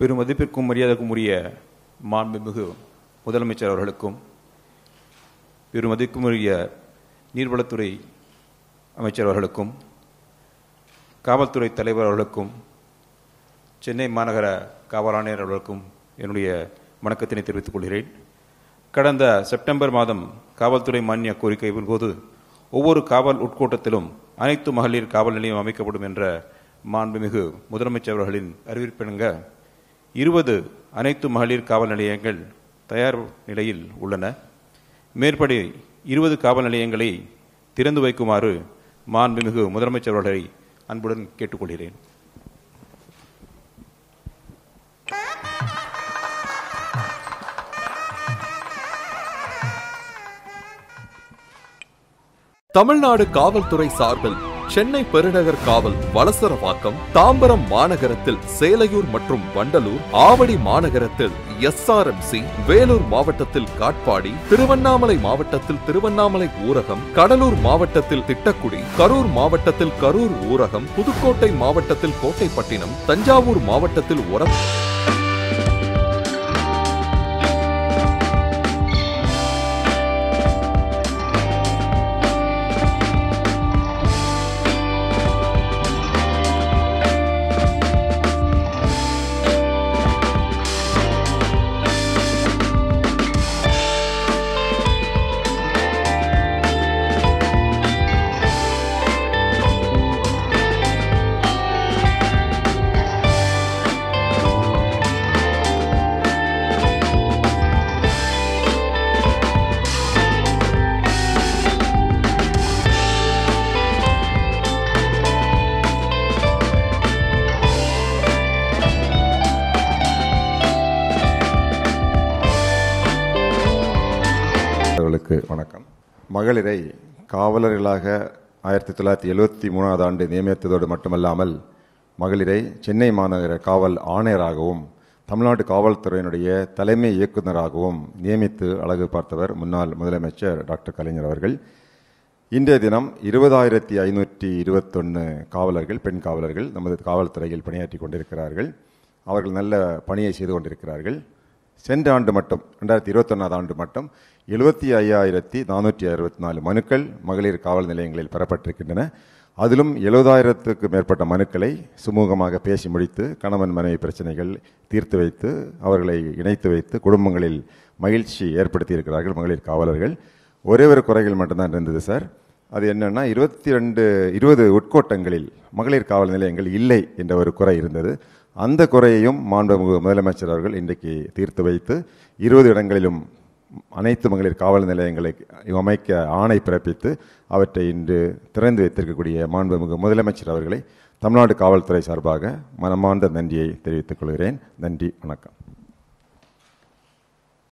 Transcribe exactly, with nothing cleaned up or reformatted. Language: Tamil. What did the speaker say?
பெரும் மதிப்பிற்கும் மரியாதைக்கும் உரிய மாண்புமிகு முதலமைச்சர் அவர்களுக்கும், பெரும் மதிப்புக்கும் உரிய நீர்வளத்துறை அமைச்சர் அவர்களுக்கும், காவல்துறை தலைவர் அவர்களுக்கும், சென்னை மாநகர காவல் ஆணையர் அவர்களுக்கும் என்னுடைய வணக்கத்தினை தெரிவித்துக் கொள்கிறேன். கடந்த செப்டம்பர் மாதம் காவல்துறை மானிய கோரிக்கையின் போது ஒவ்வொரு காவல் உட்கோட்டத்திலும் அனைத்து மகளிர் காவல் நிலையம் அமைக்கப்படும் என்ற மாண்புமிகு முதலமைச்சர் அவர்களின் அறிவிப்பிணங்க இருபது அனைத்து மகளிர் காவல் நிலையங்கள் தயார் நிலையில் உள்ளன. மேற்படி இருபது காவல் நிலையங்களை திறந்து வைக்குமாறு மாண்புமிகு முதலமைச்சர் அவர்களை அன்புடன் கேட்டுக்கொள்கிறேன். தமிழ்நாடு காவல்துறை சார்பில் சென்னை பெருநகர் காவல் வலசரவாக்கம், தாம்பரம் மாநகரத்தில் சேலையூர் மற்றும் வண்டலூர், ஆவடி மாநகரத்தில் S R M C, Vellore மாவட்டத்தில் காட்பாடி, திருவண்ணாமலை மாவட்டத்தில் திருவண்ணாமலை ஊரகம், கடலூர் மாவட்டத்தில் திட்டக்குடி, கரூர் மாவட்டத்தில் கரூர் ஊரகம், புதுக்கோட்டை மாவட்டத்தில் கோட்டைப்பட்டினம், தஞ்சாவூர் மாவட்டத்தில் ஒர வணக்கம். மகளிரை காவலர்களாக ஆயிரத்தி தொள்ளாயிரத்தி எழுபத்தி மூணாவது ஆண்டு நியமித்ததோடு மட்டுமல்லாமல் மகளிரை சென்னை மாநகர காவல் ஆணையராகவும் தமிழ்நாடு காவல்துறையினுடைய தலைமை இயக்குநராகவும் நியமித்து அழகு பார்த்தவர் முன்னாள் முதலமைச்சர் டாக்டர் கலைஞர் அவர்கள். இன்றைய தினம் இருபதாயிரத்தி ஐநூற்றி இருபத்தொன்னு காவலர்கள், பெண் காவலர்கள் நமது காவல்துறையில் பணியாற்றி கொண்டிருக்கிறார்கள். அவர்கள் நல்ல பணியை செய்து கொண்டிருக்கிறார்கள். சென்ற ஆண்டு மட்டும் ரெண்டாயிரத்தி இருபத்தொன்னாவது ஆண்டு மட்டும் எழுபத்தி ஐயாயிரத்தி நானூற்றி அறுபத்தி நாலு மனுக்கள் மகளிர் காவல் நிலையங்களில் பெறப்பட்டிருக்கின்றன. அதிலும் எழுபதாயிரத்துக்கு மேற்பட்ட மனுக்களை சுமூகமாக பேசி முடித்து கணவன் மனைவி பிரச்சனைகள் தீர்த்து வைத்து அவர்களை இணைத்து வைத்து குடும்பங்களில் மகிழ்ச்சி ஏற்படுத்தி இருக்கிறார்கள் மகளிர் காவலர்கள். ஒரே ஒரு குறைகள் மட்டும்தான் இருந்தது சார். அது என்னன்னா இருபத்தி ரெண்டு இருபது உட்கோட்டங்களில் மகளிர் காவல் நிலையங்கள் இல்லை என்ற ஒரு குறை இருந்தது. அந்த குறையையும் மாண்புமிகு முதலமைச்சர் அவர்கள் இன்றைக்கு தீர்த்து வைத்து இருபது இடங்களிலும் அனைத்து மகளிர் காவல் நிலையங்களை அமைக்க ஆணை பிறப்பித்து அவற்றை இன்று திறந்து வைத்திருக்கக்கூடிய மாண்புமிகு முதலமைச்சர் அவர்களை தமிழ்நாடு காவல்துறை சார்பாக மனமார்ந்த நன்றியை தெரிவித்துக் கொள்கிறேன். நன்றி, வணக்கம்.